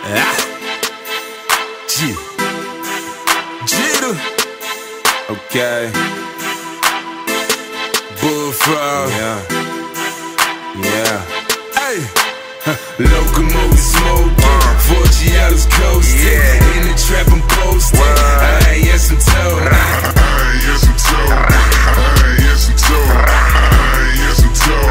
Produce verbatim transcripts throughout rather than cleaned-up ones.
Ah. G. Jeter. Okay. Bullfrog. Yeah. Yeah. Hey. Locomotive smoke. Uh. Four Giottos coasting. Yeah. In the trap I'm posting. I ain't yes I'm told. I ain't yes I'm told. I ain't yes I'm told. I ain't yes I'm told.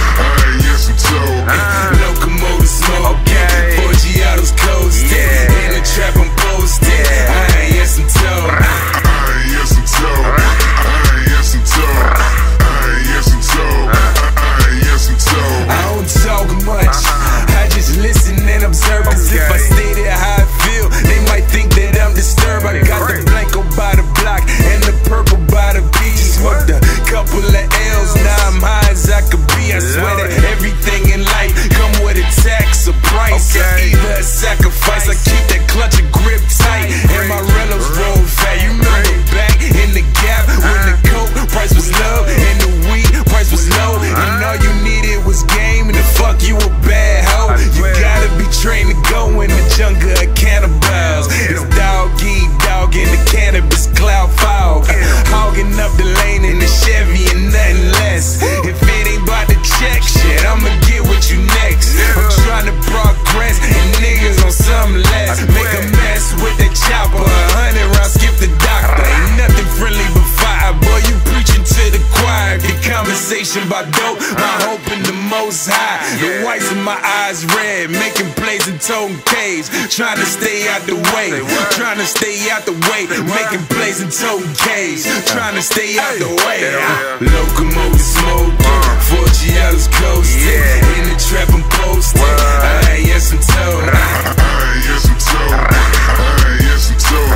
I ain't yes I'm told. Locomotive smoke. Okay. Four Giottos coasting. Yeah. In the trap I'm posting. Yeah. I ain't yes I'm told. I ain't yes I'm told. I ain't yes I'm told. I ain't yes I'm told. I ain't yes I'm told. I don't talk much. I just listen and observe. Cause okay. If I stay there how I feel, they might think that I'm disturbed. I got the blanco by the block and the purple by the beach. Smoked a couple of L's, now I'm high as I could be. I swear that everything in life come with a tax, a price, or either a sacrifice. I keep that clutch and grip tight, and my relos roll fat. You remember back in the gap when the coke price was low and the weed price was low, and all you needed was game and the fuck you a bad hoe. You gotta be trained to go in the jungle of cannibals. It's dog eat dog in the cannabis cloud fog, hogging up the lane in the Chevy and nothing less. If it ain't about the check shit, I'ma get with you next. I'm trying to progress and niggas on something less. Make a mess with that chopper, a hundred rounds, skip the doctor. Ain't nothing friendly but fire, boy, you preaching to the choir. Get conversation about dope, my hope in the most high. The whites in my eyes red, making plays and toting cage. Trying to stay out the way, trying to stay out the way. Making plays and toting cage, trying to stay out the way. Locomotive smoke, four Giottos coasting. In the trap I'm posting. I ain't yes I'm told. I ain't yes I'm told. I ain't yes I'm told.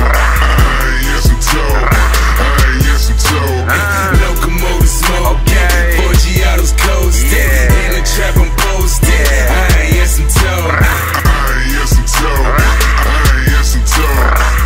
I ain't yes I'm told. I ain't yes I'm told. Locomotive smoke, four Giottos coasting. In the trap I'm posting. I ain't yes I'm told. I ain't yes I'm told. I ain't yes I'm told.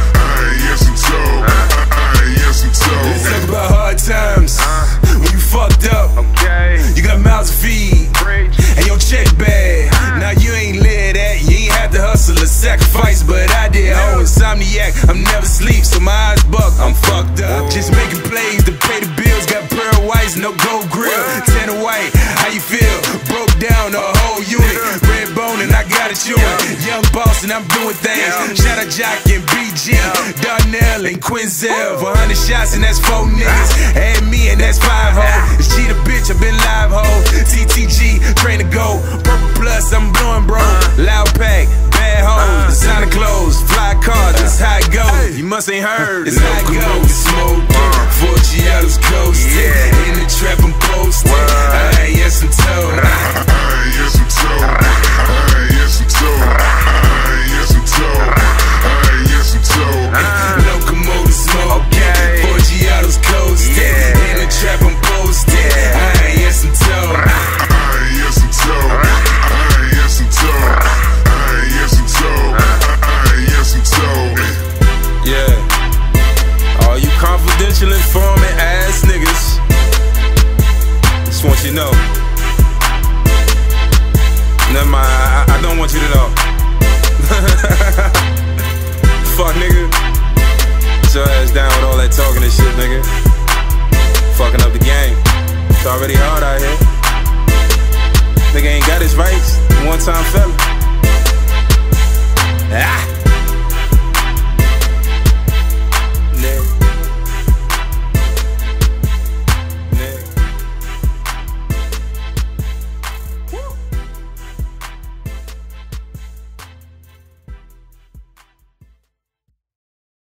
I ain't yes I'm told. I ain't yes I'm told. Let's talk about hard times when you fucked up. You got mouths to feed and your check bag. Now you ain't live that, you ain't have to hustle or sacrifice, but I did. Oh, insomniac, I'm never sleep, so my eyes buck. I'm fucked up, just making plays to pay the bills. Got pearl whites, no gold grill. Tanner white, how you feel? Broke down a whole unit. Red bone and I got it chewing. Young boss and I'm doing things. Shout out Jock and B G, Darnell and Quinzel. For hundred shots and that's four niggas. Add me and that's five hoes. It's G the bitch, I been live ho. T T G, train to go. Purple plus, I'm blowing bro. Loud pack, bad hoes, designer clothes, fly cars, that's how it goes. You must ain't heard, it's how it goes. Smoke, four Giottos coasting. In the trap I'm posting. I ain't yes I'm told. I ain't yes I'm told. I ain't yes I'm told. I ain't yes I'm told. I ain't yes I'm told. Locomotive smoke, four Giottos coasting. In the trap I'm posting. I ain't yes I'm told. I ain't yes I'm told. I ain't yes I'm told. I ain't yes I'm told. I ain't yes I'm told. Yeah. All you confidential informant ass niggas, just want you to know. Never mind, I, I don't want you to know. Fuck nigga, sit your ass down with all that talking and shit, nigga. Fucking up the game. It's already hard out here. Nigga ain't got his rights. One time fella.